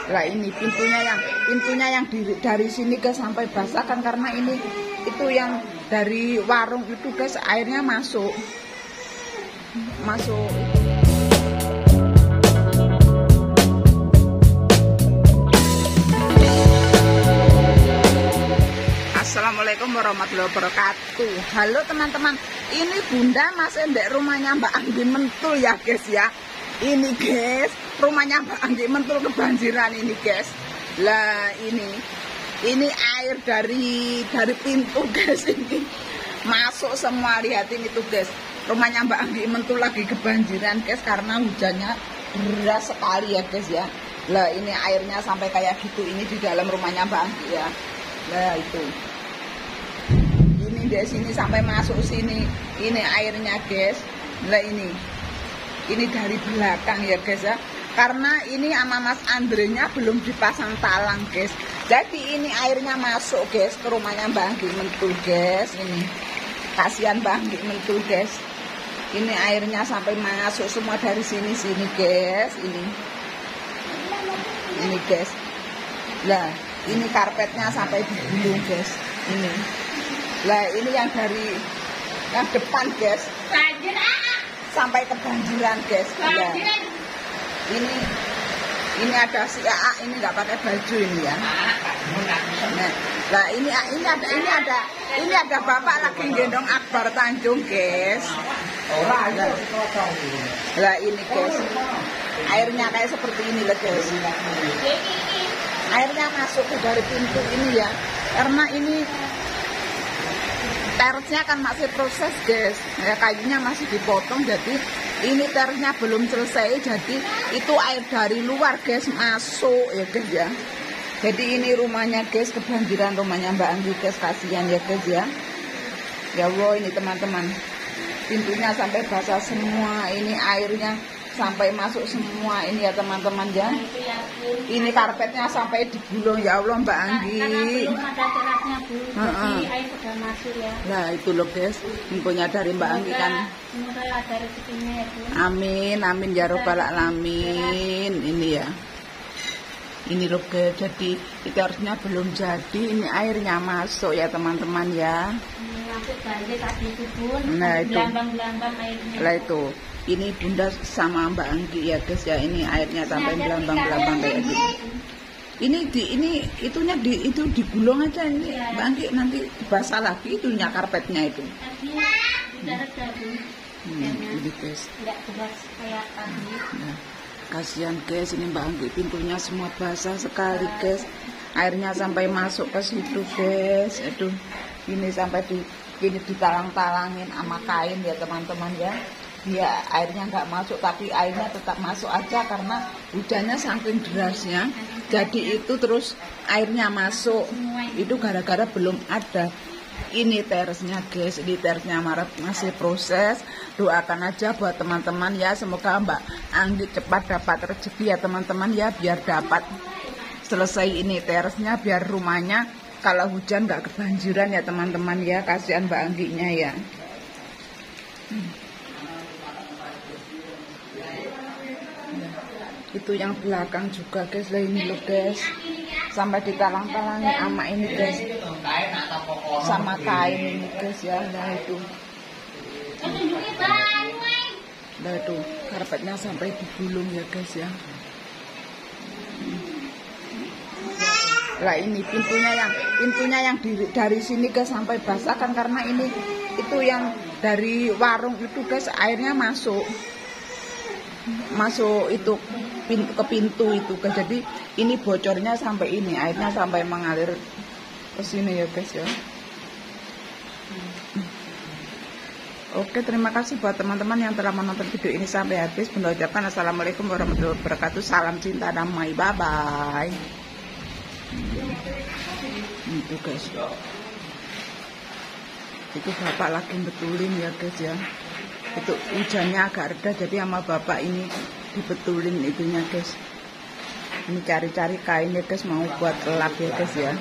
Lah ini pintunya yang dari sini guys sampai basah kan, karena ini itu yang dari warung itu guys, airnya masuk. Assalamualaikum warahmatullahi wabarakatuh. Halo teman-teman, ini Bunda masih di rumahnya Mbak Anggi Mentul ya guys ya. Ini guys, rumahnya Mbak Anggi Mentul kebanjiran ini guys. Lah ini air dari pintu guys, ini masuk semua. Lihatin itu guys, rumahnya Mbak Anggi Mentul lagi kebanjiran guys, karena hujannya deras sekali ya guys ya. Lah ini airnya sampai kayak gitu, ini di dalam rumahnya Mbak Anggi ya. Lah itu ini dari sini sampai masuk sini, ini airnya guys. Lah ini dari belakang ya guys ya, karena ini sama Mas Andrenya belum dipasang talang guys, jadi ini airnya masuk guys ke rumahnya Mbak Anggi Mentul guys. Ini kasihan Mbak Anggi Mentul guys, ini airnya sampai masuk semua dari sini guys. Ini guys, lah ini karpetnya sampai digulung guys. Ini lah ini yang dari yang depan guys sampai kebanjiran guys. Ya. Ini ada si AA, ini nggak pakai baju ini ya. Nah ini ada bapak lagi gendong Akbar Tanjung guys. Lah ini guys, airnya kayak seperti ini lah guys. Airnya masuk ke dari pintu ini ya, karena ini terasnya kan masih proses guys ya, kayunya masih dipotong, jadi ini terasnya belum selesai, jadi itu air dari luar guys masuk ya guys ya. Jadi ini rumahnya guys kebanjiran, rumahnya Mbak Anggi guys, kasihan ya guys ya. Ya Allah, ini teman-teman, pintunya sampai basah semua, ini airnya sampai masuk semua ini ya teman-teman ya. Ini karpetnya sampai digulung ya Allah Mbak Anggi. Belum ada terasnya Bu, jadi air sudah masuk ya. Nah itu loh guys, infonya dari Mbak Anggi kan. Semoga ada rezekinya ya Bu. Amin ya robbal alamin. Ini ya, ini loh guys, jadi itu harusnya belum jadi, ini airnya masuk ya teman-teman ya. Masuk banjir tadi itu Bun, Nah itu gelambang-gelambang airnya. lah itu, ini Bunda sama Mbak Anggi ya guys ya, ini airnya sampai gelambang-gelambang kayak gitu. Ini itunya itu digulung aja ini Mbak Anggi, nanti basah lagi itunya karpetnya itu. Ini guys. Enggak deras kayak tadi. Nah, kasihan guys, ini Mbak Anggi pintunya semua basah sekali guys. Airnya sampai masuk ke situ guys. Aduh, ini sampai ini ditalang-talangin sama kain ya teman-teman ya. Ya airnya nggak masuk, tapi airnya tetap masuk aja karena hujannya saking derasnya. Jadi itu terus airnya masuk. Itu gara-gara belum ada ini terasnya guys. Ini terasnya masih proses. Doakan aja buat teman-teman ya, semoga Mbak Anggi cepat dapat rezeki ya teman-teman ya, biar dapat selesai ini terasnya, biar rumahnya kalau hujan nggak kebanjiran ya teman-teman ya. Kasihan Mbak Angginya ya. Itu yang belakang juga guys. Lah ini loh guys, sampai ditalang-talangi sama ini guys, sama kain ini guys ya. Nah itu karpetnya sampai digulung ya guys ya. Lah ini pintunya yang dari sini guys sampai basah kan, karena ini itu yang dari warung itu guys, airnya masuk itu ke pintu itu guys. Jadi ini bocornya sampai ini, airnya sampai mengalir ke sini ya guys ya. Oke, terima kasih buat teman-teman yang telah menonton video ini sampai habis. Bunda ucapkan assalamualaikum warahmatullahi wabarakatuh. Salam cinta damai, bye bye. Itu guys, itu bapak lagi betulin ya guys ya. Itu hujannya agak reda, jadi sama bapak ini dibetulin itunya guys. Ini cari-cari kain ya guys, mau buat lap ya guys ya.